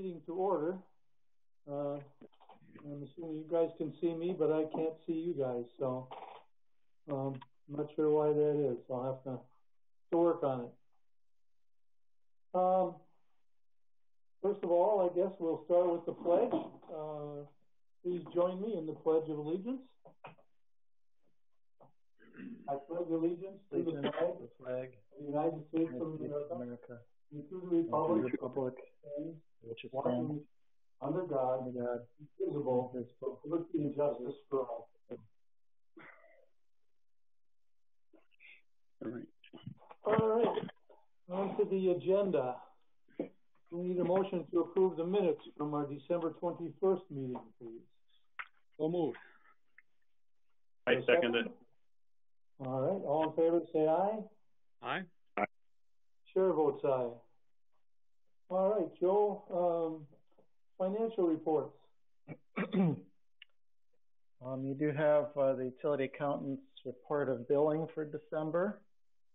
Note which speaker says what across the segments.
Speaker 1: meeting to order. I'm assuming you guys can see me, but I can't see you guys, so I'm not sure why that is. I'll have to work on it. First of all, I guess we'll start with the pledge. Please join me in the Pledge of Allegiance. I pledge allegiance to the flag of the United States of America, and to the republic which is stands under God, indivisible, with liberty and justice for all. All right. On to the agenda. We need a motion to approve the minutes from our December 21st meeting, please.
Speaker 2: So moved.
Speaker 3: I second it.
Speaker 1: All right. All in favor, say aye.
Speaker 2: Aye.
Speaker 3: Aye.
Speaker 1: Chair votes aye. All right, Joe. Financial reports.
Speaker 4: You do have the utility accountant's report of billing for December.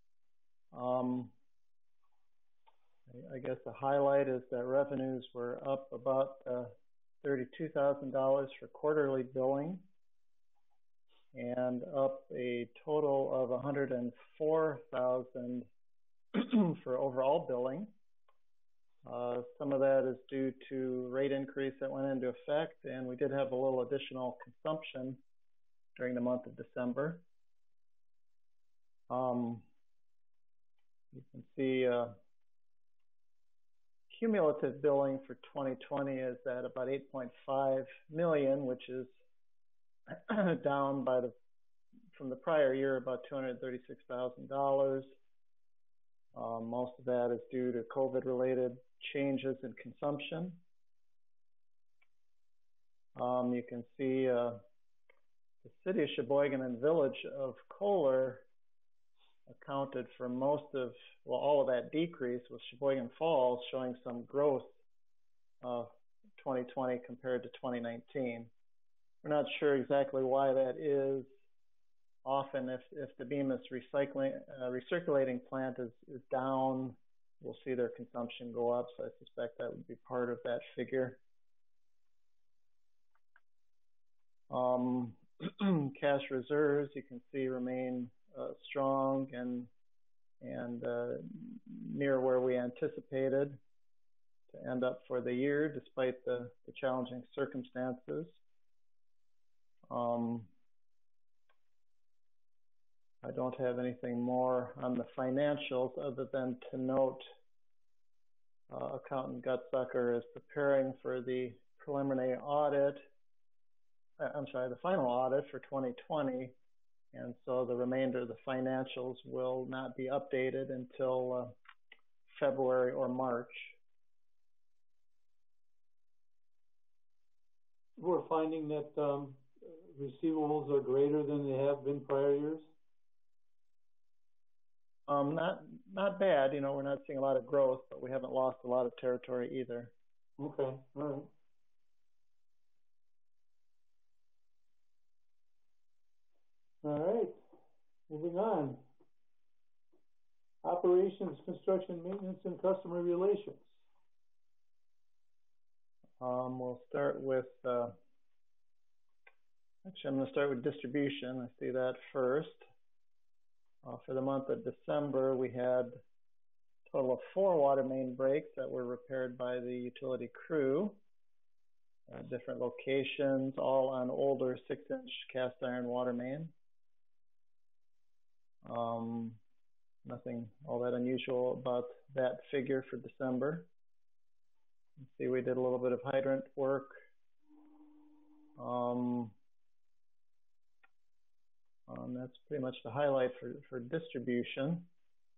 Speaker 4: I guess the highlight is that revenues were up about $32,000 for quarterly billing and up a total of $104,000 for overall billing. Some of that is due to rate increase that went into effect, and we did have a little additional consumption during the month of December. You can see cumulative billing for 2020 is at about $8.5 million, which is down from the prior year about $236,000. Most of that is due to COVID-related changes in consumption. You can see the city of Sheboygan and village of Kohler accounted for most of, all of that decrease, with Sheboygan Falls showing some growth of 2020 compared to 2019. We're not sure exactly why that is. Often if the Bemis recirculating plant is down, we'll see their consumption go up, so I suspect that would be part of that figure. Cash reserves, you can see, remain strong and near where we anticipated to end up for the year, despite the challenging circumstances. I don't have anything more on the financials other than to note Accountant Gutsucker is preparing for the preliminary audit, the final audit for 2020, and so the remainder of the financials will not be updated until February or March.
Speaker 1: We're finding that receivables are greater than they have been prior years?
Speaker 4: Not bad. We're not seeing a lot of growth, but we haven't lost a lot of territory either.
Speaker 1: Okay, all right. All right, moving on. Operations, construction, maintenance, and customer relations.
Speaker 4: We'll start with, I'm going to start with distribution. I see that first. For the month of December, we had a total of 4 water main breaks that were repaired by the utility crew at different locations, all on older 6-inch cast iron water main. Nothing all that unusual about that figure for December. You see, we did a little bit of hydrant work. That's pretty much the highlight for distribution.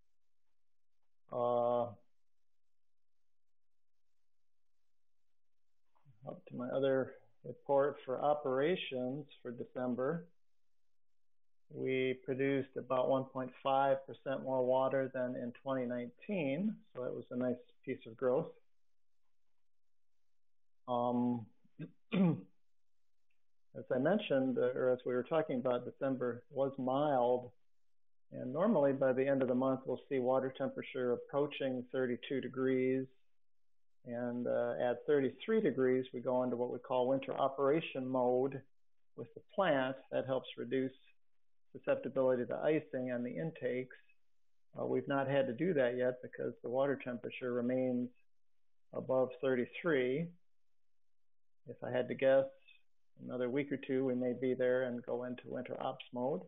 Speaker 4: Up to my other report for operations for December. We produced about 1.5% more water than in 2019, so that was a nice piece of growth. As I mentioned, or as we were talking about, December was mild, and normally by the end of the month we'll see water temperature approaching 32 degrees. And at 33 degrees, we go into what we call winter operation mode with the plant. That helps reduce susceptibility to icing on the intakes. We've not had to do that yet because the water temperature remains above 33. If I had to guess, another week or two, we may be there and go into winter ops mode.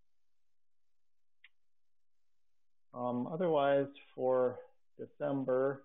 Speaker 4: Otherwise, for December,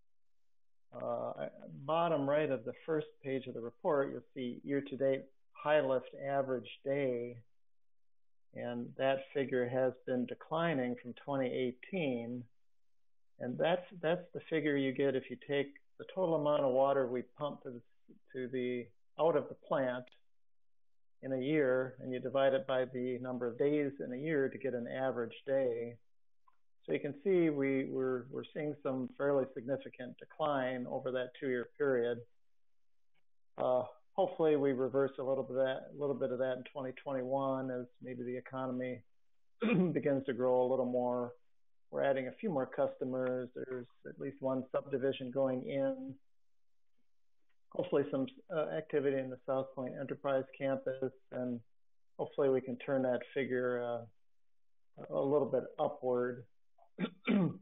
Speaker 4: bottom right of the first page of the report, you'll see year-to-date high lift average day, and that figure has been declining from 2018, and that's the figure you get if you take the total amount of water we pump out of the plant in a year, and you divide it by the number of days in a year to get an average day. So you can see we're seeing some fairly significant decline over that 2-year period. Hopefully we reverse a little bit of that in 2021 as maybe the economy begins to grow a little more. We're adding a few more customers. There's at least one subdivision going in. Hopefully some activity in the South Point Enterprise campus, and hopefully we can turn that figure a little bit upward. In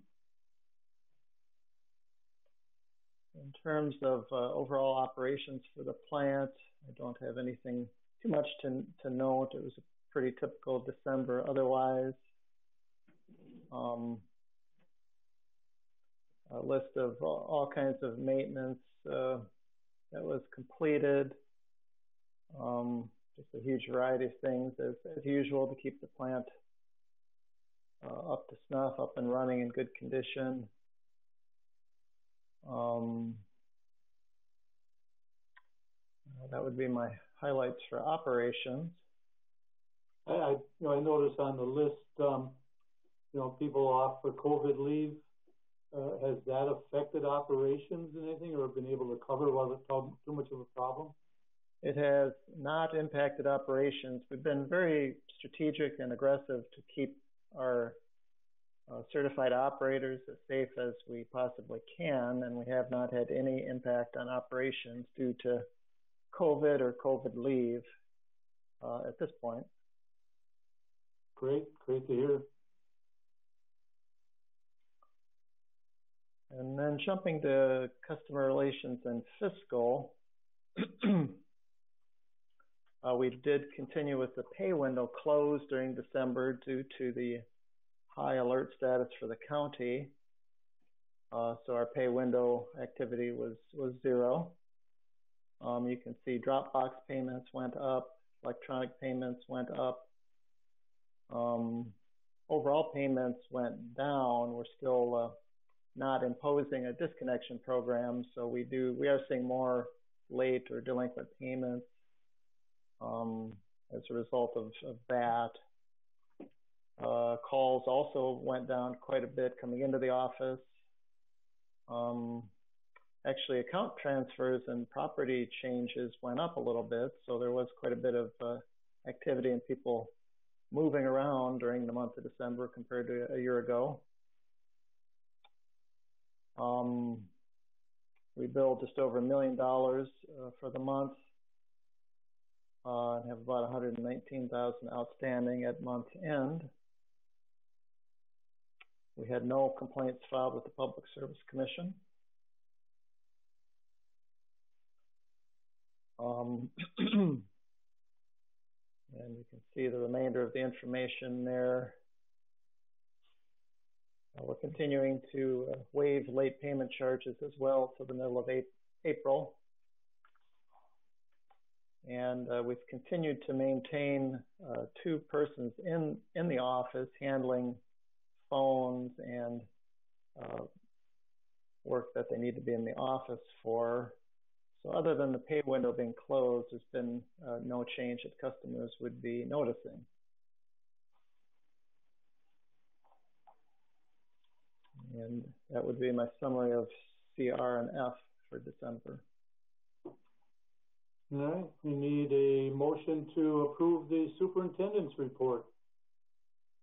Speaker 4: terms of overall operations for the plant, I don't have anything too much to note. It was a pretty typical December otherwise. A list of all kinds of maintenance that was completed. Just a huge variety of things as usual to keep the plant up to snuff, up and running in good condition. That would be my highlights for operations.
Speaker 1: I noticed on the list, people off for COVID leave. Has that affected operations in anything, or been able to cover? Was it too much of a problem?
Speaker 4: It has not impacted operations. We've been very strategic and aggressive to keep our certified operators as safe as we possibly can, and we have not had any impact on operations due to COVID or COVID leave at this point.
Speaker 1: Great to hear.
Speaker 4: And then jumping to customer relations and fiscal, we did continue with the pay window closed during December due to the high alert status for the county. So our pay window activity was 0. You can see Dropbox payments went up, electronic payments went up. Overall payments went down. We're still not imposing a disconnection program, so we are seeing more late or delinquent payments as a result of that. Calls also went down quite a bit coming into the office. Actually, account transfers and property changes went up a little bit, so there was quite a bit of activity and people moving around during the month of December compared to a year ago. We billed just over $1 million for the month and have about 119,000 outstanding at month end. We had no complaints filed with the Public Service Commission. And you can see the remainder of the information there. We're continuing to waive late payment charges as well to the middle of April. And we've continued to maintain 2 persons in the office handling phones and work that they need to be in the office for. So other than the pay window being closed, there's been no change that customers would be noticing. And that would be my summary of CR and F for December.
Speaker 1: All right, we need a motion to approve the superintendent's report.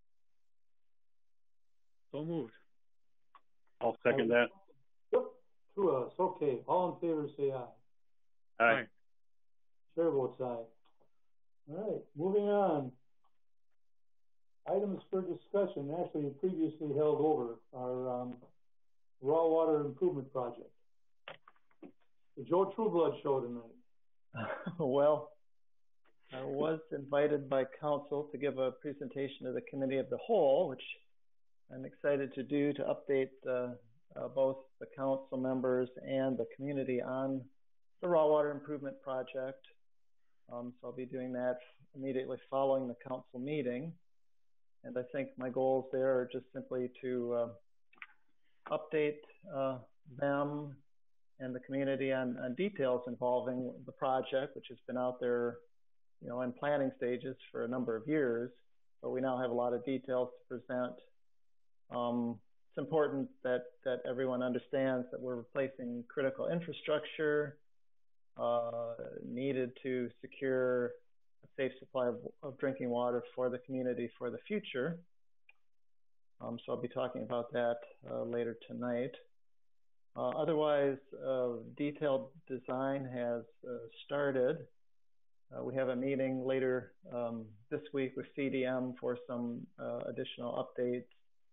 Speaker 2: So moved.
Speaker 3: I'll second that.
Speaker 1: Yep. to us. Okay, all in favor say aye.
Speaker 3: Aye.
Speaker 1: Chair votes aye. All right, moving on. Items for discussion, actually previously held over, our raw water improvement project. The Joe Trueblood show tonight.
Speaker 4: Well, I was invited by council to give a presentation to the Committee of the Whole, which I'm excited to do to update both the council members and the community on the raw water improvement project. So I'll be doing that immediately following the council meeting. And I think my goals there are just simply to update them and the community on details involving the project, which has been out there, in planning stages for a number of years. But we now have a lot of details to present. It's important that everyone understands that we're replacing critical infrastructure needed to secure a safe supply of drinking water for the community for the future. So I'll be talking about that later tonight. Otherwise, detailed design has started. We have a meeting later this week with CDM for some additional updates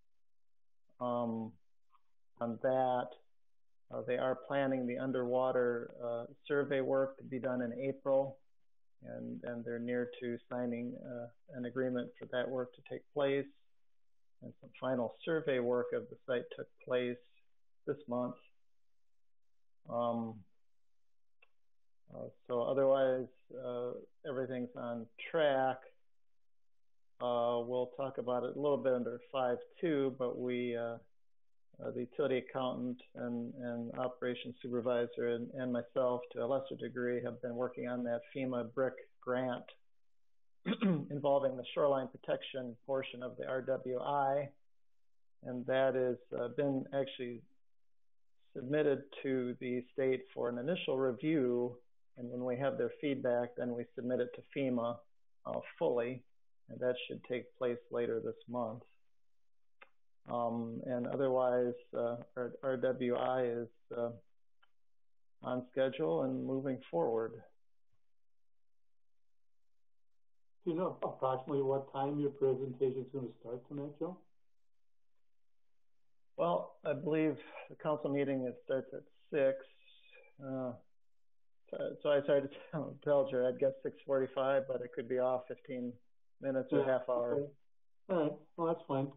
Speaker 4: on that. They are planning the underwater survey work to be done in April, and they're near to signing an agreement for that work to take place. And some final survey work of the site took place this month. So otherwise, everything's on track. We'll talk about it a little bit under 5.2, but we, the utility accountant and operations supervisor and myself, to a lesser degree, have been working on that FEMA BRIC grant involving the shoreline protection portion of the RWI. And that has been actually submitted to the state for an initial review. And when we have their feedback, then we submit it to FEMA fully. And that should take place later this month. And otherwise, our RWI is on schedule and moving forward.
Speaker 1: Do you know approximately what time your presentation is going to start tonight, Joe?
Speaker 4: Well, I believe the council meeting starts at 6. So I tried to tell you, I'd guess 6:45, but it could be off 15 minutes or half hour.
Speaker 1: Okay. All right, well, that's fine.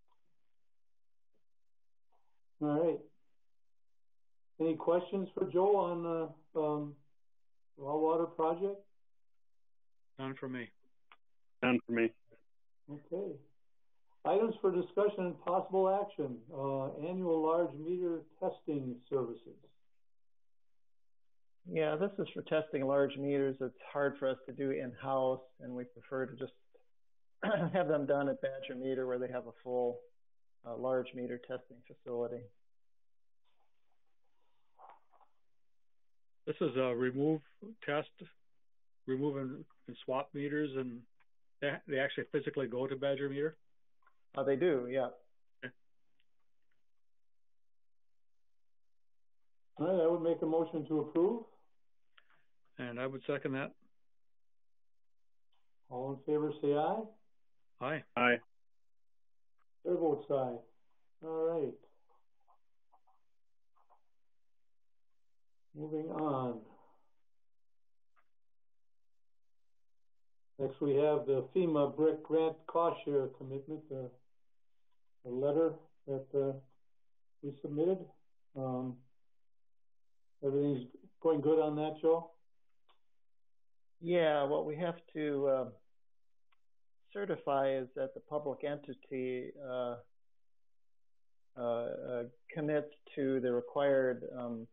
Speaker 1: All right. Any questions for Joe on the raw water project?
Speaker 2: None for me.
Speaker 3: None for me.
Speaker 1: Okay. Items for discussion and possible action. Annual large meter testing services.
Speaker 4: Yeah, this is for testing large meters. It's hard for us to do in-house, and we prefer to just have them done at Badger Meter, where they have a full large meter testing facility.
Speaker 2: This is a remove and swap meters, and they actually physically go to Badger Meter?
Speaker 4: They do, yeah.
Speaker 2: Okay.
Speaker 1: All right, I would make a motion to approve.
Speaker 2: And I would second that.
Speaker 1: All in favor, say aye.
Speaker 2: Aye.
Speaker 3: Aye.
Speaker 1: Chair votes aye. All right. Moving on. Next, we have the FEMA BRIC grant cost share commitment, the letter that we submitted. Everything's going good on that, Joe?
Speaker 4: Yeah, what we have to certify is that the public entity commits to the required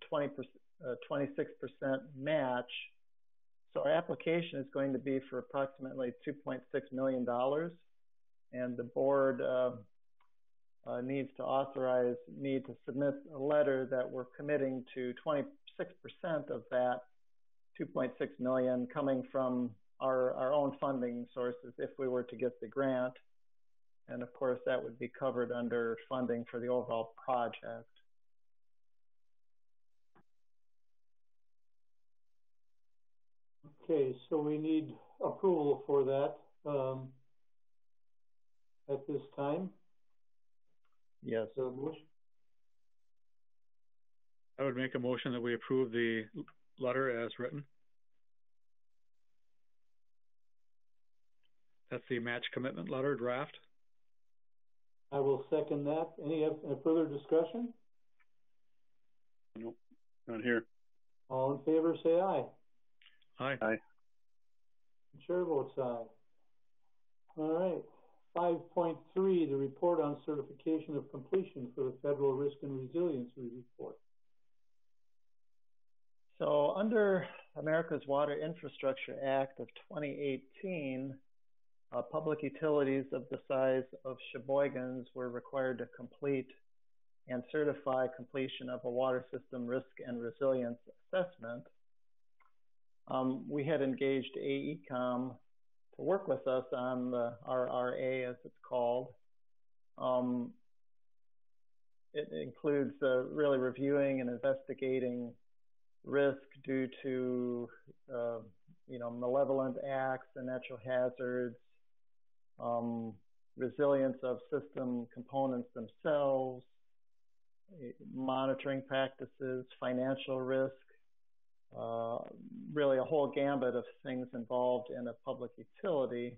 Speaker 4: 26% match. So our application is going to be for approximately $2.6 million, and the board needs to authorize me to submit a letter that we're committing to 26% of that $2.6 million coming from our own funding sources if we were to get the grant. And of course, that would be covered under funding for the overall project.
Speaker 1: Okay, so we need approval for that at this time.
Speaker 4: Yes.
Speaker 1: So motion.
Speaker 2: I would make a motion that we approve the letter as written. That's the match commitment letter draft.
Speaker 1: I will second that. Any further discussion?
Speaker 3: Nope, not here.
Speaker 1: All in favor, say aye.
Speaker 2: Aye.
Speaker 3: Aye.
Speaker 1: Chair votes aye. All right. 5.3, the report on certification of completion for the Federal Risk and Resiliency Report.
Speaker 4: So under America's Water Infrastructure Act of 2018, public utilities of the size of Sheboygan's were required to complete and certify completion of a water system risk and resilience assessment. We had engaged AECOM to work with us on the RRA, as it's called. It includes really reviewing and investigating risk due to malevolent acts and natural hazards, resilience of system components themselves, monitoring practices, financial risk, really a whole gambit of things involved in a public utility.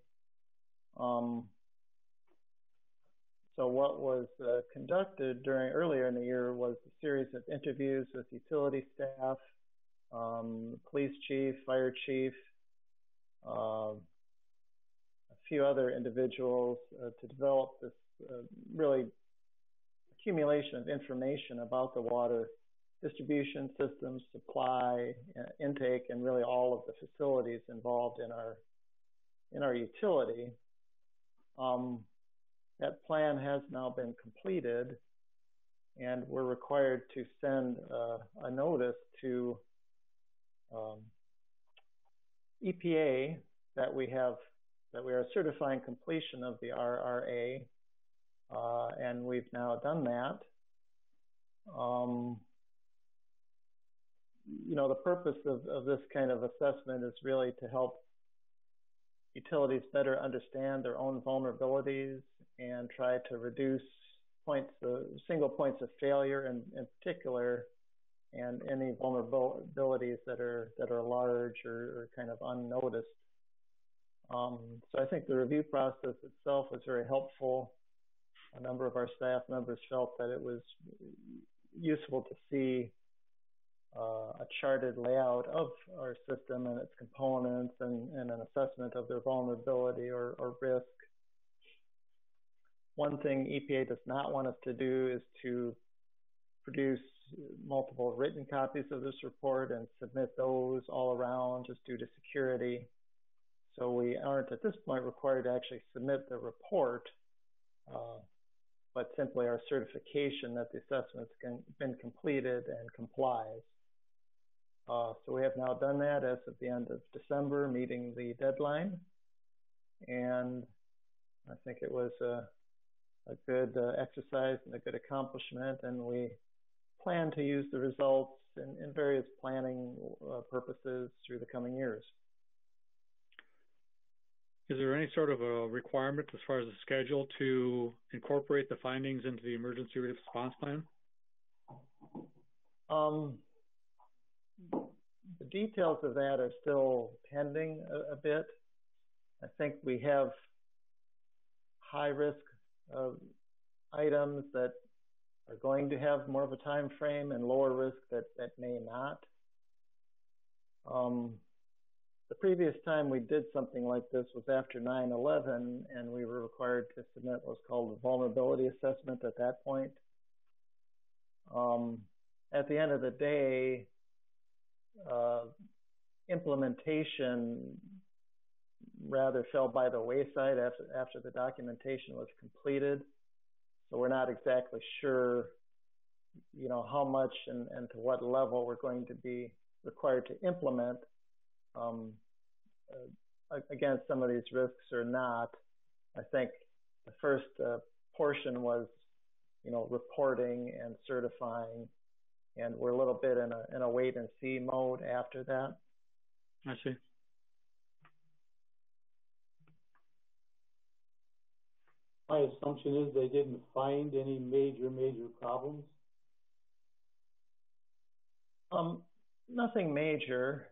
Speaker 4: So what was conducted earlier in the year was a series of interviews with utility staff, police chief, fire chief, a few other individuals to develop this really accumulation of information about the water distribution systems, supply, intake, and really all of the facilities involved in our utility. That plan has now been completed, and we're required to send a notice to EPA that we are certifying completion of the RRA, and we've now done that. The purpose of this kind of assessment is really to help utilities better understand their own vulnerabilities and try to reduce single points of failure in particular, and any vulnerabilities that are large or kind of unnoticed. So I think the review process itself was very helpful. A number of our staff members felt that it was useful to see a charted layout of our system and its components and an assessment of their vulnerability or risk. One thing EPA does not want us to do is to produce multiple written copies of this report and submit those all around just due to security. So we aren't at this point required to actually submit the report, but simply our certification that the assessment's been completed and complies. So we have now done that as of the end of December, meeting the deadline. And I think it was a good exercise and a good accomplishment, and we plan to use the results in various planning purposes through the coming years.
Speaker 2: Is there any sort of a requirement as far as the schedule to incorporate the findings into the emergency response plan?
Speaker 4: The details of that are still pending a bit. I think we have high risk items that are going to have more of a time frame and lower risk that may not. The previous time we did something like this was after 9/11, and we were required to submit what's called a vulnerability assessment at that point. At the end of the day, implementation rather fell by the wayside after the documentation was completed. So we're not exactly sure, how much and to what level we're going to be required to implement against some of these risks or not. I think the first portion was, reporting and certifying, and we're a little bit in a wait and see mode after that.
Speaker 2: I see.
Speaker 1: My assumption is they didn't find any major problems.
Speaker 4: Nothing major.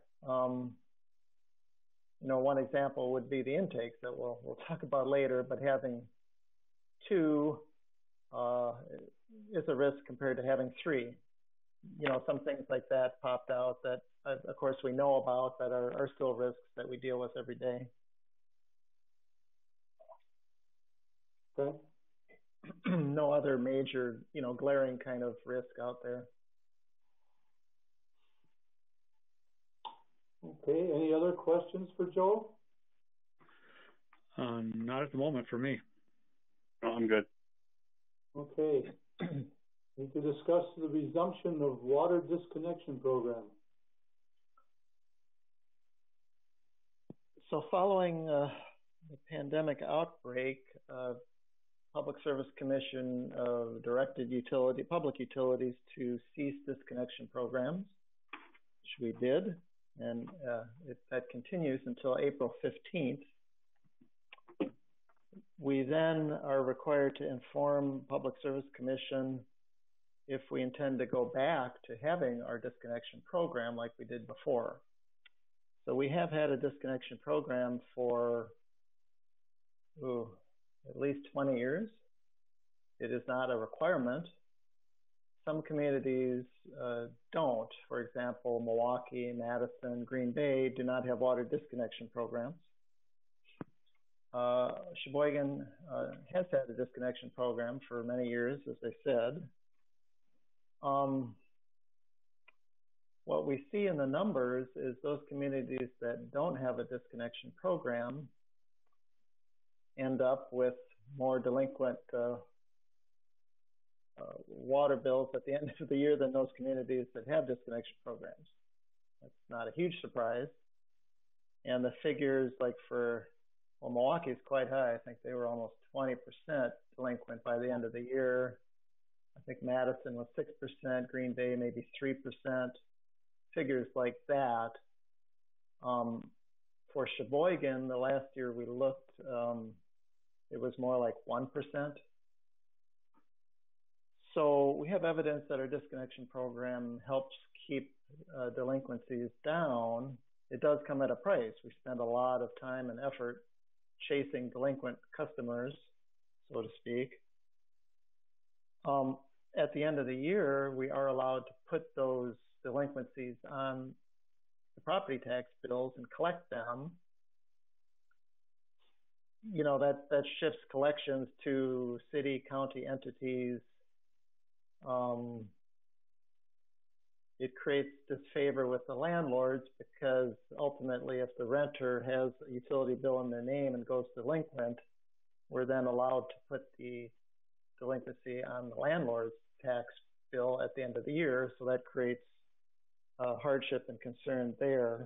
Speaker 4: One example would be the intakes that we'll talk about later, but having 2 is a risk compared to having 3. Some things like that popped out that, of course, we know about that are still risks that we deal with every day.
Speaker 1: Okay.
Speaker 4: No other major, glaring kind of risk out there.
Speaker 1: Okay. Any other questions for Joe?
Speaker 2: Not at the moment for me.
Speaker 3: No, I'm good.
Speaker 1: Okay. Need to discuss the resumption of water disconnection program.
Speaker 4: So following the pandemic outbreak, Public Service Commission directed public utilities to cease disconnection programs, which we did, and that continues until April 15th. We then are required to inform Public Service Commission if we intend to go back to having our disconnection program like we did before. So we have had a disconnection program for at least 20 years. It is not a requirement. Some communities don't. For example, Milwaukee, Madison, Green Bay do not have water disconnection programs. Sheboygan has had a disconnection program for many years, as I said. What we see in the numbers is those communities that don't have a disconnection program end up with more delinquent water bills at the end of the year than those communities that have disconnection programs. That's not a huge surprise. And the figures, like Milwaukee is quite high. I think they were almost 20% delinquent by the end of the year. I think Madison was 6%, Green Bay maybe 3%, figures like that. For Sheboygan, the last year we looked, it was more like 1%. So we have evidence that our disconnection program helps keep delinquencies down. It does come at a price. We spend a lot of time and effort chasing delinquent customers, so to speak. At the end of the year, we are allowed to put those delinquencies on the property tax bills and collect them. That shifts collections to city, county entities. It creates disfavor with the landlords because ultimately if the renter has a utility bill in their name and goes delinquent, we're then allowed to put the delinquency on the landlord's tax bill at the end of the year. So that creates hardship and concern there.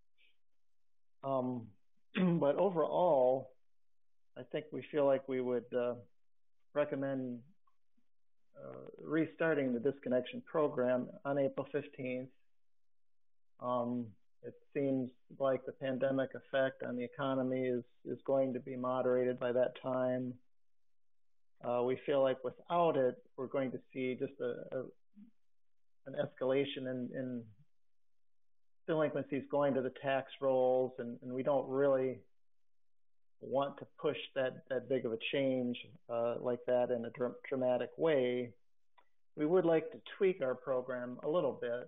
Speaker 4: But overall, I think we feel like we would recommend restarting the disconnection program on April 15th. It seems like the pandemic effect on the economy is going to be moderated by that time. We feel like without it, we're going to see just an escalation in delinquencies going to the tax rolls, and we don't really want to push that big of a change like that in a dramatic way. We would like to tweak our program a little bit.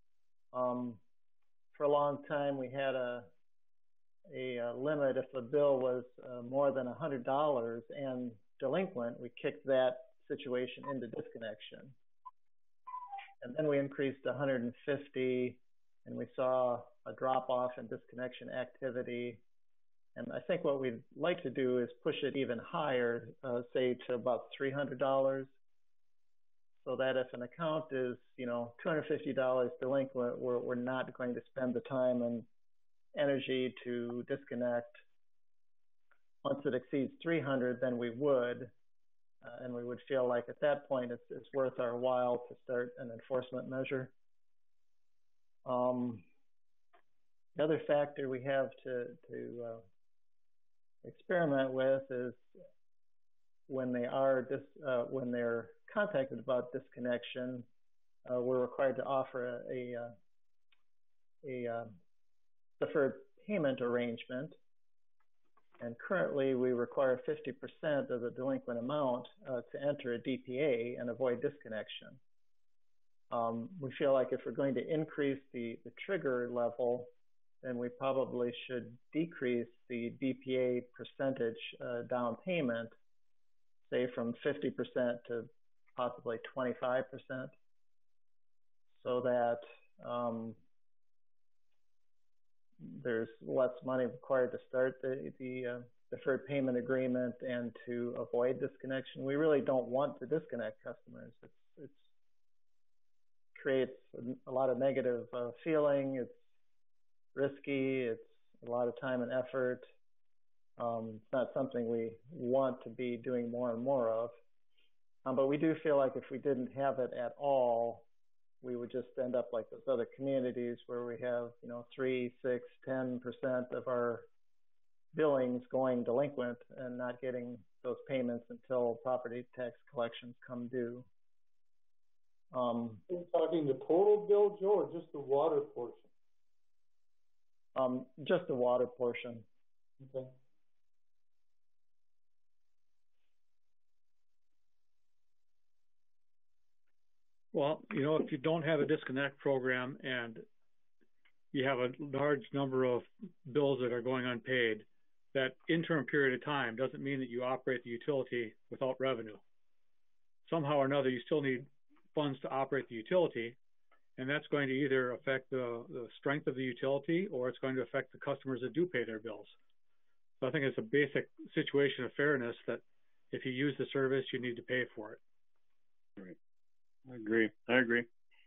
Speaker 4: For a long time, we had a limit. If a bill was more than $100 and delinquent, we kicked that situation into disconnection. And then we increased to $150, and we saw a drop-off in disconnection activity. And I think what we'd like to do is push it even higher, say to about $300, so that if an account is, $250 delinquent, we're not going to spend the time and energy to disconnect. Once it exceeds $300, then we would, and we would feel like at that point it's worth our while to start an enforcement measure. The other factor we have to experiment with is when they're contacted about disconnection, we're required to offer a deferred payment arrangement. And currently, we require 50% of the delinquent amount to enter a DPA and avoid disconnection. We feel like if we're going to increase the trigger level, then we probably should decrease the DPA percentage down payment, say from 50% to possibly 25%, so that there's less money required to start the deferred payment agreement and to avoid disconnection. We really don't want to disconnect customers. It creates a lot of negative feeling. It's risky. It's a lot of time and effort. It's not something we want to be doing more and more of. But we do feel like if we didn't have it at all, we would just end up like those other communities where we have, 3, 6, 10% of our billings going delinquent and not getting those payments until property tax collections come due.
Speaker 1: Are you talking the total bill, Joe, or just the water portion?
Speaker 4: Just the water portion.
Speaker 1: Okay.
Speaker 2: Well, if you don't have a disconnect program and you have a large number of bills that are going unpaid, that interim period of time doesn't mean that you operate the utility without revenue. Somehow or another, you still need funds to operate the utility, and that's going to either affect the strength of the utility or it's going to affect the customers that do pay their bills. So I think it's a basic situation of fairness that if you use the service, you need to pay for it.
Speaker 3: Right. I agree.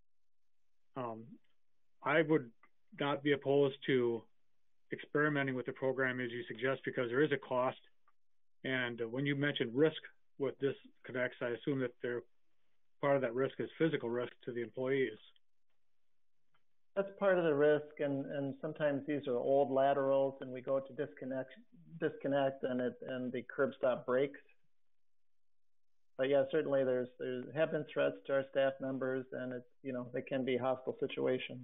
Speaker 2: I would not be opposed to experimenting with the program as you suggest, because there is a cost. And when you mentioned risk with disconnects, I assume that part of that risk is physical risk to the employees.
Speaker 4: That's part of the risk, and sometimes these are old laterals, and we go to disconnect, and the curb stop breaks. But yeah, certainly there have been threats to our staff members, and they can be hostile situations.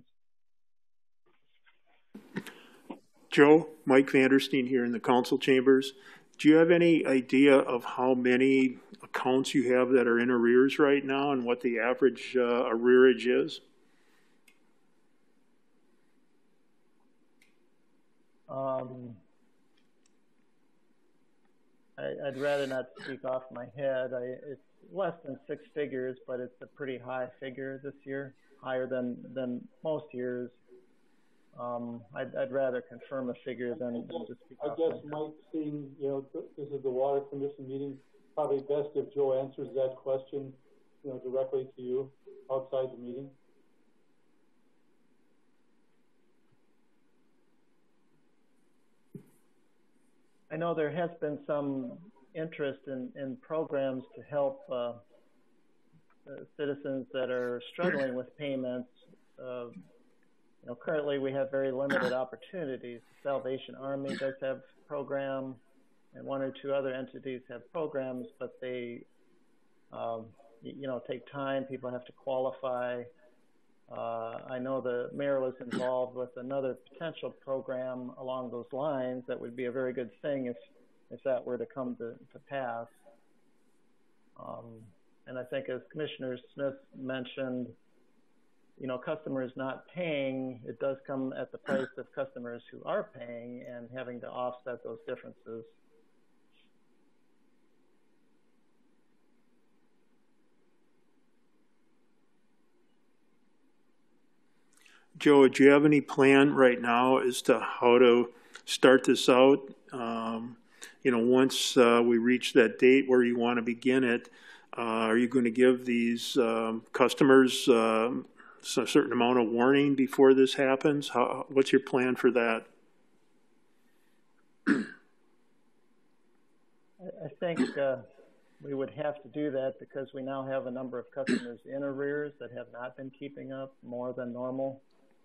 Speaker 5: Joe, Mike Vandersteen here in the council chambers. Do you have any idea of how many accounts you have that are in arrears right now and what the average arrearage is?
Speaker 4: I'd rather not speak off my head. It's less than 6 figures, but it's a pretty high figure this year, higher than most years. I'd rather confirm a figure than just speak off my head.
Speaker 1: Mike, seeing, this is the Water Commission meeting, probably best if Joe answers that question, directly to you outside the meeting.
Speaker 4: I know there has been some interest in programs to help citizens that are struggling with payments. Currently we have very limited opportunities. The Salvation Army does have a program, and 1 or 2 other entities have programs, but they, take time. People have to qualify. I know the mayor was involved with another potential program along those lines that would be a very good thing if that were to come to pass. And I think as Commissioner Smith mentioned, customers not paying, it does come at the price of customers who are paying and having to offset those differences.
Speaker 5: Joe, do you have any plan right now as to how to start this out? Once we reach that date where you want to begin it, are you going to give these customers a certain amount of warning before this happens? What's your plan for that?
Speaker 4: I think we would have to do that because we now have a number of customers in arrears that have not been keeping up more than normal.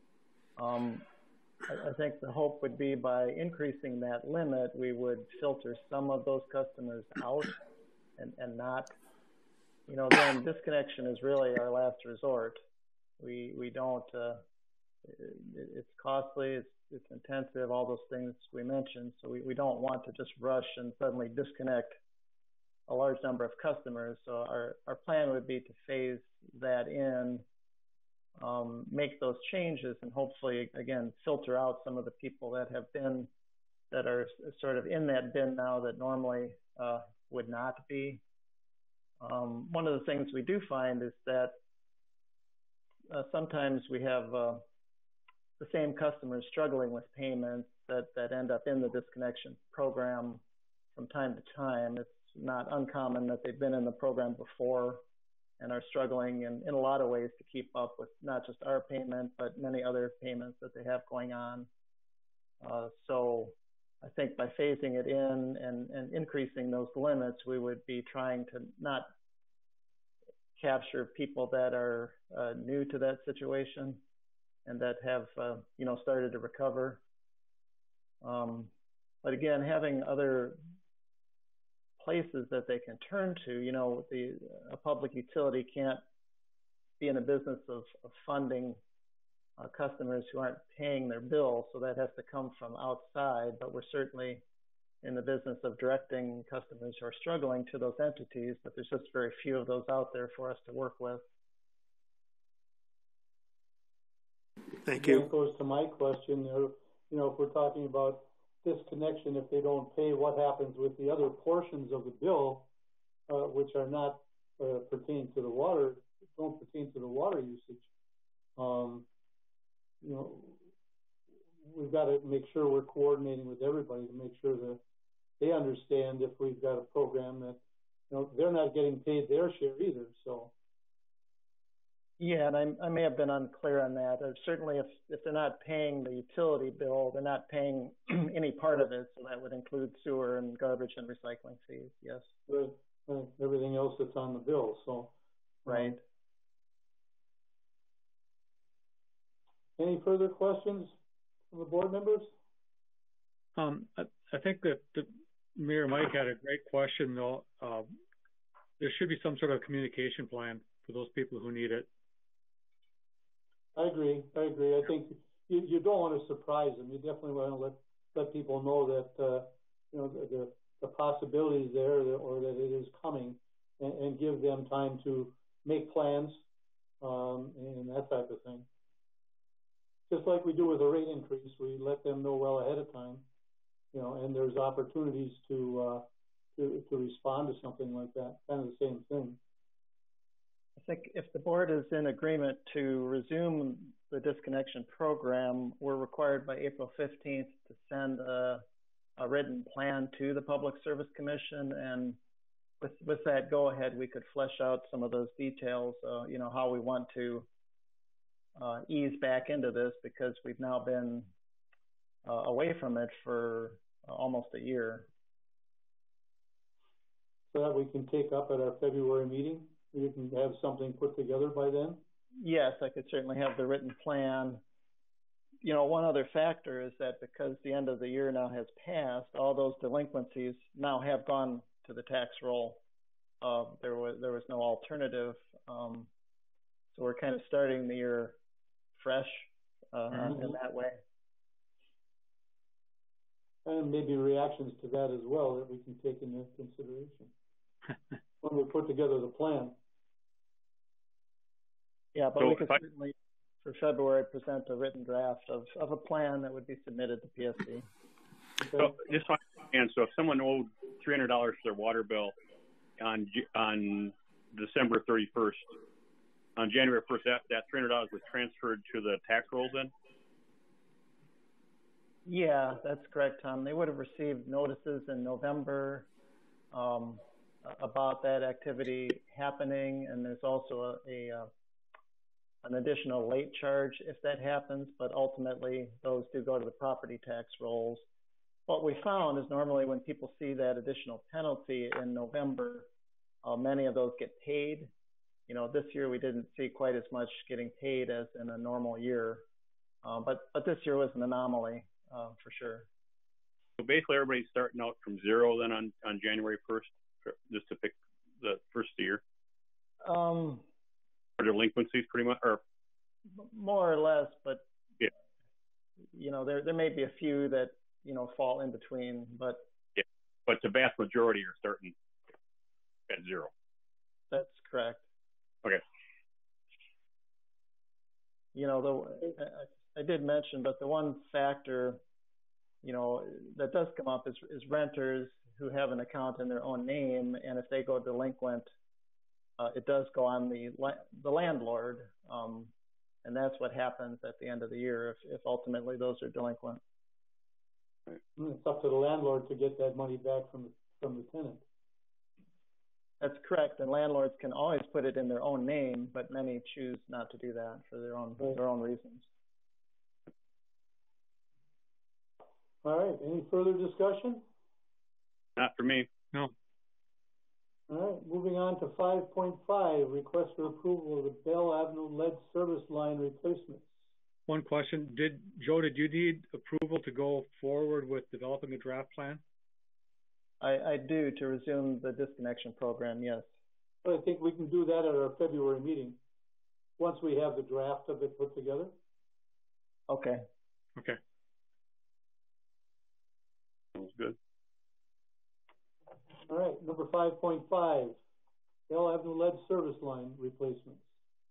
Speaker 4: I think the hope would be by increasing that limit, we would filter some of those customers out and not, again, disconnection is really our last resort. We don't, it's costly, it's intensive, all those things we mentioned. So we don't want to just rush and suddenly disconnect a large number of customers. So our plan would be to phase that in, make those changes, and hopefully, again, filter out some of the people that are sort of in that bin now that normally would not be. One of the things we do find is that sometimes we have the same customers struggling with payments that end up in the disconnection program from time to time. It's not uncommon that they've been in the program before and are struggling in a lot of ways to keep up with not just our payment, but many other payments that they have going on. So I think by phasing it in and increasing those limits, we would be trying to not capture people that are new to that situation and that have, started to recover. But again, having other places that they can turn to, a public utility can't be in a business of funding customers who aren't paying their bills, so that has to come from outside, but we're certainly in the business of directing customers who are struggling to those entities, but there's just very few of those out there for us to work with.
Speaker 5: Thank you.
Speaker 1: That goes to my question there. If we're talking about disconnection, if they don't pay, what happens with the other portions of the bill, which are not pertain to the water, don't pertain to the water usage? We've got to make sure we're coordinating with everybody to make sure that they understand if we've got a program that, they're not getting paid their share either. So.
Speaker 4: Yeah, and I may have been unclear on that. Certainly, if they're not paying the utility bill, they're not paying any part of it. So that would include sewer and garbage and recycling fees. Yes.
Speaker 1: Right. Everything else that's on the bill. So.
Speaker 4: Right.
Speaker 1: Any further questions from the board members?
Speaker 2: I think that Mayor Mike had a great question, though. There should be some sort of communication plan for those people who need it.
Speaker 1: I agree. I think you don't want to surprise them. You definitely want to let people know that the possibility is there, or that it is coming, and give them time to make plans and that type of thing. Just like we do with a rate increase, we let them know well ahead of time, and there's opportunities to respond to something like that. Kind of the same thing.
Speaker 4: I think if the board is in agreement to resume the disconnection program, we're required by April 15th to send a written plan to the Public Service Commission, and with that go ahead, we could flesh out some of those details. How we want to ease back into this, because we've now been away from it for almost a year.
Speaker 1: So that we can take up at our February meeting? We can have something put together by then?
Speaker 4: Yes, I could certainly have the written plan. One other factor is that because the end of the year now has passed, all those delinquencies now have gone to the tax roll. There was no alternative. So we're kind of starting the year fresh in that way.
Speaker 1: And maybe reactions to that as well that we can take into consideration when we put together the plan.
Speaker 4: Yeah, but we could certainly, for February, present a written draft of a plan that would be submitted to PSC.
Speaker 3: So just so I understand, so if someone owed $300 for their water bill on December 31st, on January 1st, that $300 was transferred to the tax rolls then?
Speaker 4: Yeah, that's correct, Tom. They would have received notices in November about that activity happening, and there's also an additional late charge if that happens, but ultimately those do go to the property tax rolls. What we found is normally when people see that additional penalty in November, many of those get paid. This year we didn't see quite as much getting paid as in a normal year, but this year was an anomaly for sure.
Speaker 3: So basically everybody's starting out from zero then on January 1st, just to pick the first of the year?
Speaker 4: Um,
Speaker 3: Or delinquencies, pretty much, or
Speaker 4: more or less, but
Speaker 3: yeah,
Speaker 4: there may be a few that fall in between, but
Speaker 3: yeah. But the vast majority are starting at zero.
Speaker 4: that's correct.
Speaker 3: Okay.
Speaker 4: I did mention, but the one factor, that does come up is renters who have an account in their own name, and if they go delinquent, it does go on the landlord, and that's what happens at the end of the year if ultimately those are delinquent.
Speaker 1: It's up to the landlord to get that money back from the tenant.
Speaker 4: That's correct, and landlords can always put it in their own name, but many choose not to do that for their own reasons.
Speaker 1: All right. Any further discussion?
Speaker 3: Not for me.
Speaker 2: No.
Speaker 1: All right. Moving on to 5.5, request for approval of the Bell Avenue lead service line replacements.
Speaker 2: One question. Joe, did you need approval to go forward with developing a draft plan?
Speaker 4: I do, to resume the disconnection program, yes.
Speaker 1: But I think we can do that at our February meeting, once we have the draft of it put together.
Speaker 4: Okay.
Speaker 2: Okay.
Speaker 3: Sounds good.
Speaker 1: All right, number 5.5, Bell Avenue lead service line replacements.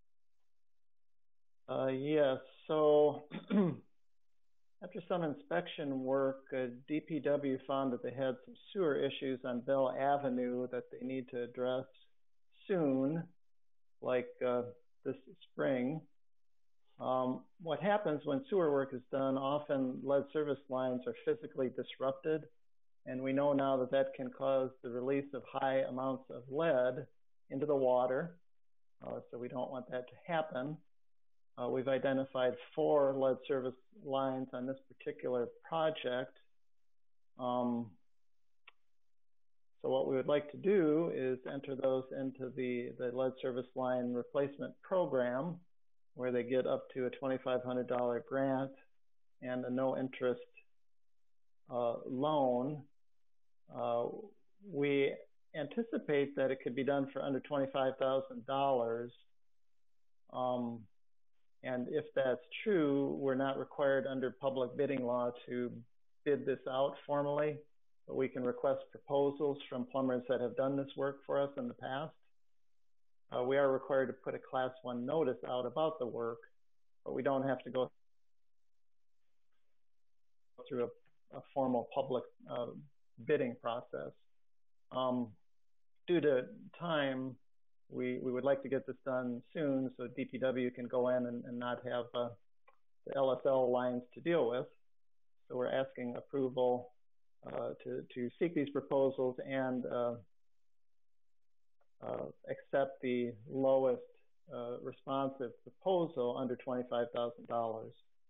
Speaker 4: Yes, so after some inspection work, DPW found that they had some sewer issues on Bell Avenue that they need to address soon, like this spring. What happens when sewer work is done, often lead service lines are physically disrupted, and we know now that that can cause the release of high amounts of lead into the water, so we don't want that to happen. We've identified 4 lead service lines on this particular project. So what we would like to do is enter those into the lead service line replacement program, where they get up to a $2,500 grant and a no interest loan. We anticipate that it could be done for under $25,000. And if that's true, we're not required under public bidding law to bid this out formally, but we can request proposals from plumbers that have done this work for us in the past. We are required to put a Class 1 notice out about the work, but we don't have to go through a formal public bidding process. Due to time, we would like to get this done soon so DPW can go in and not have the LSL lines to deal with. So we're asking approval to seek these proposals and accept the lowest responsive proposal under $25,000.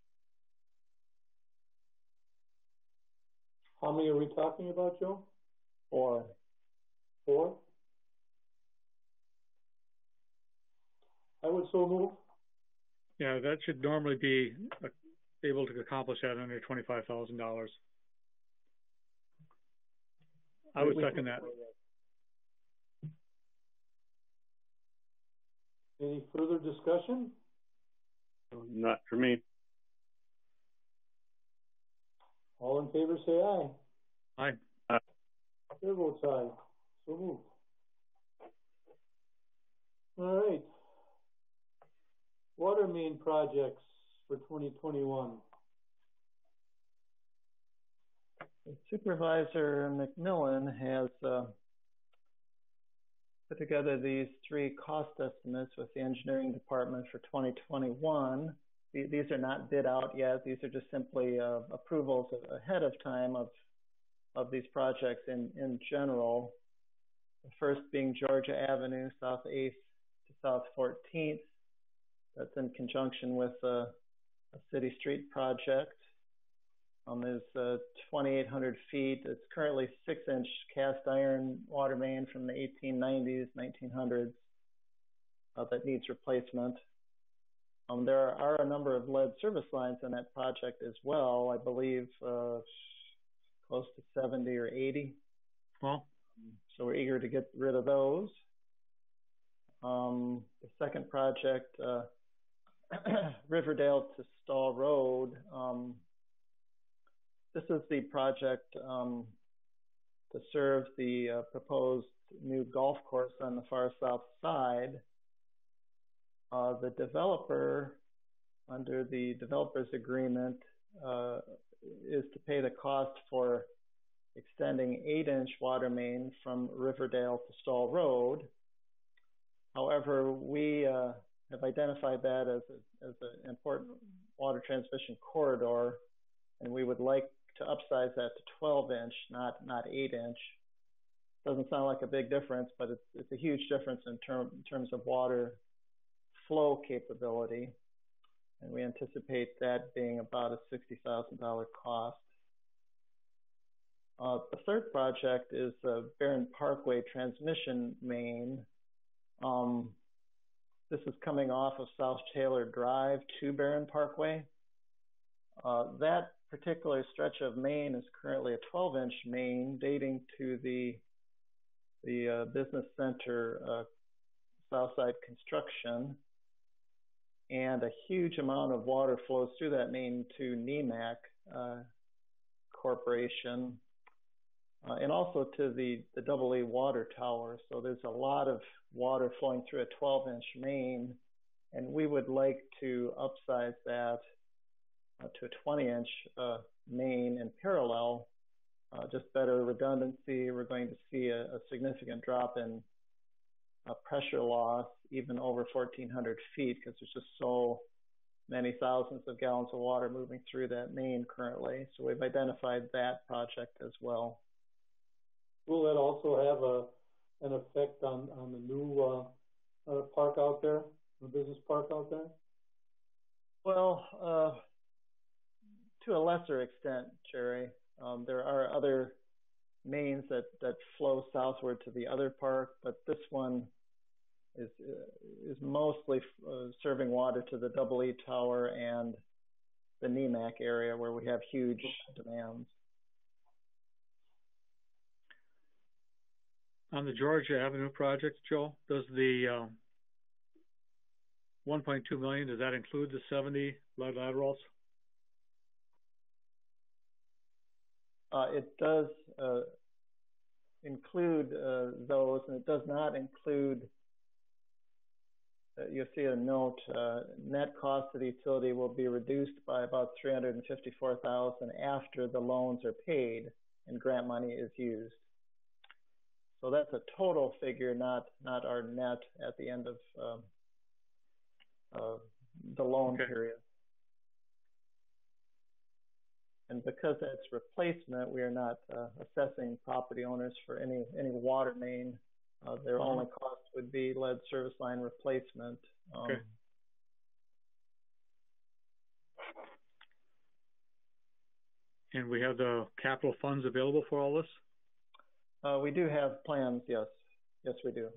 Speaker 1: How many are we talking about, Joe?
Speaker 4: 4.
Speaker 1: 4? I would so move.
Speaker 2: Yeah, that should normally be able to accomplish that under $25,000. I would second that.
Speaker 1: Any further discussion?
Speaker 3: Not for me.
Speaker 1: All in favor say aye.
Speaker 2: Aye.
Speaker 1: Chair votes aye. So moved. All right. Water main projects for 2021.
Speaker 4: Supervisor McMillan has put together these 3 cost estimates with the engineering department for 2021. These are not bid out yet. These are just simply approvals ahead of time of these projects in general. The first being Georgia Avenue, South 8th to South 14th. That's in conjunction with a city street project. There's 2,800 feet. It's currently 6-inch cast iron water main from the 1890s, 1900s that needs replacement. There are a number of lead service lines in that project as well. I believe close to 70 or 80.
Speaker 2: Well,
Speaker 4: so we're eager to get rid of those. The second project, Riverdale to Stall Road. This is the project to serve the proposed new golf course on the far south side. The developer, under the developer's agreement, is to pay the cost for extending 8-inch water main from Riverdale to Stall Road. However, we have identified that as an important water transmission corridor, and we would like to upsize that to 12-inch, not 8-inch. Doesn't sound like a big difference, but it's a huge difference in terms of water flow capability, and we anticipate that being about a $60,000 cost. The third project is the Barron Parkway transmission main. This is coming off of South Taylor Drive to Barron Parkway. That particular stretch of main is currently a 12-inch main dating to the business center Southside construction, and a huge amount of water flows through that main to NEMAC Corporation, and also to the EE water tower. So there's a lot of water flowing through a 12-inch main, and we would like to upsize that to a 20-inch main in parallel, just better redundancy. We're going to see a significant drop in pressure loss, even over 1,400 feet, because there's just so many thousands of gallons of water moving through that main currently. So we've identified that project as well.
Speaker 1: Will that also have an effect on the new park out there, the business park out there?
Speaker 4: Well, to a lesser extent, Jerry. There are other mains that flow southward to the other park, but this one is mostly serving water to the EE tower and the NEMAC area, where we have huge demands.
Speaker 2: On the Georgia Avenue project, Joe, does the $1.2 million, does that include the 70 lead laterals?
Speaker 4: It does include those, and it does not include, you'll see a note, net cost of the utility will be reduced by about $354,000 after the loans are paid and grant money is used. So that's a total figure, not our net at the end of the loan period. And because that's replacement, we are not assessing property owners for any water main. Their only cost would be lead service line replacement.
Speaker 2: Okay. And we have the capital funds available for all this?
Speaker 4: We do have plans, yes. Yes, we do.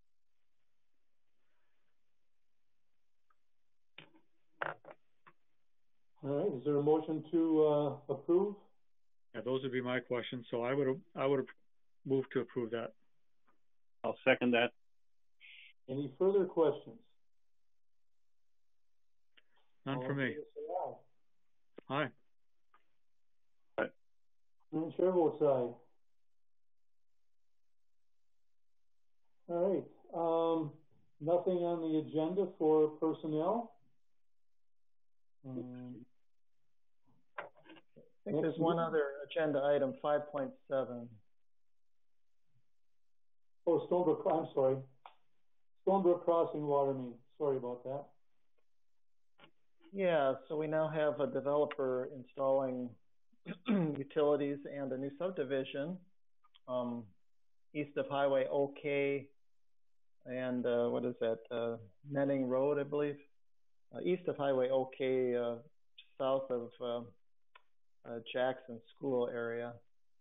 Speaker 1: All right, is there a motion to approve?
Speaker 2: Yeah, those would be my questions. So I would have moved to approve that.
Speaker 3: I'll second that.
Speaker 1: Any further questions?
Speaker 2: None for me. Aye.
Speaker 3: Aye.
Speaker 1: And chair votes aye. All right. Nothing on the agenda for personnel.
Speaker 4: I think there's one other agenda item, 5.7.
Speaker 1: Oh, Stonebrook, I'm sorry. Stonebrook Crossing water main. Sorry about that.
Speaker 4: Yeah, so we now have a developer installing utilities and a new subdivision east of Highway OK and what is that? Menning Road, I believe. East of Highway OK, south of Jackson School area.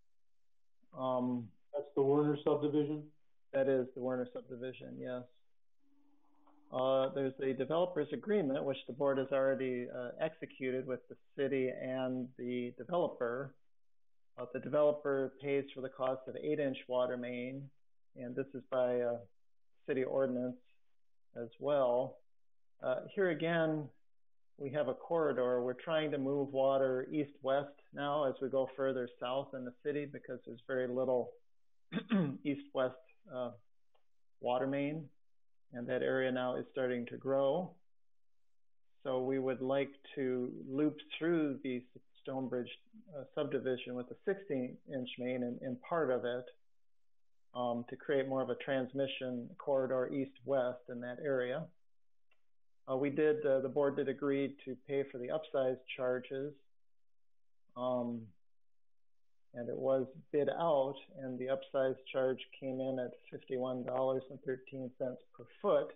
Speaker 1: That's the Werner subdivision?
Speaker 4: That is the Werner subdivision, yes. There's a developer's agreement, which the board has already executed with the city and the developer. The developer pays for the cost of 8-inch water main, and this is by city ordinance. as well. Here again, we have a corridor. We're trying to move water east-west now as we go further south in the city because there's very little east-west water main, and that area now is starting to grow. So we would like to loop through the Stonebridge subdivision with a 16-inch main in part of it to create more of a transmission corridor east-west in that area. The board did agree to pay for the upsize charges, and it was bid out, and the upsize charge came in at $51.13 per foot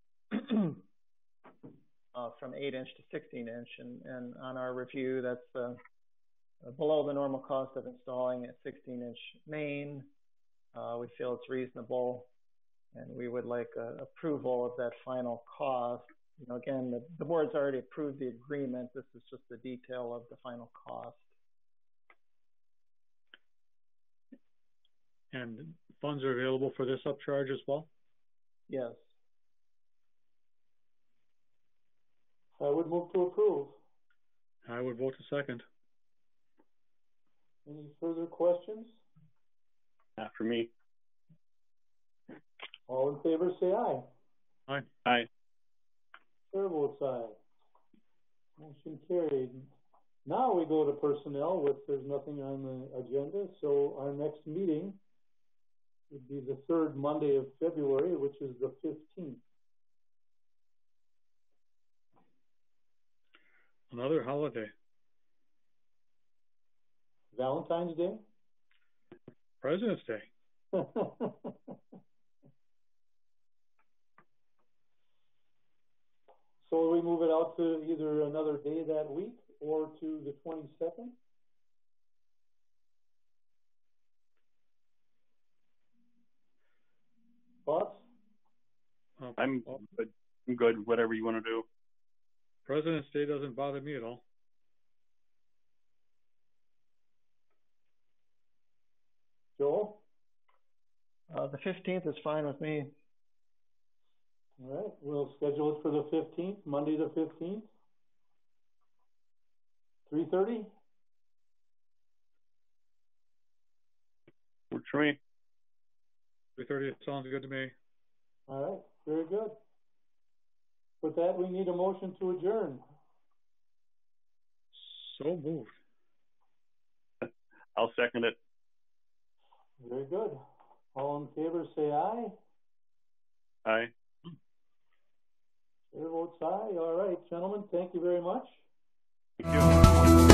Speaker 4: from 8-inch to 16-inch, and on our review, that's below the normal cost of installing a 16-inch main. We feel it's reasonable, and we would like approval of that final cost. You know, again, the board's already approved the agreement. This is just the detail of the final cost.
Speaker 2: And funds are available for this upcharge as well?
Speaker 4: Yes.
Speaker 1: I would move to approve.
Speaker 2: I would vote to second.
Speaker 1: Any further questions?
Speaker 3: Not for me.
Speaker 1: All in favor, say aye.
Speaker 2: Aye.
Speaker 3: Aye.
Speaker 1: Chair votes aye. Motion carried. Now we go to personnel, which there's nothing on the agenda. So our next meeting would be the third Monday of February, which is the 15th.
Speaker 2: Another holiday.
Speaker 1: Valentine's Day?
Speaker 2: President's Day.
Speaker 1: So we move it out to either another day that week or to the 22nd? Thoughts?
Speaker 3: I'm good. I'm good. Whatever you want to do.
Speaker 2: President's Day doesn't bother me at all.
Speaker 1: Joel?
Speaker 4: The 15th is fine with me.
Speaker 1: All right, we'll schedule it for the 15th, Monday the 15th. 3:30?
Speaker 3: Works for me.
Speaker 2: 3:30 sounds good to me.
Speaker 1: All right, very good. With that, we need a motion to adjourn.
Speaker 2: So moved.
Speaker 3: I'll second it.
Speaker 1: Very good. All in favor, say aye.
Speaker 3: Aye.
Speaker 1: Chair votes aye. All right, gentlemen, thank you very much.
Speaker 3: Thank you.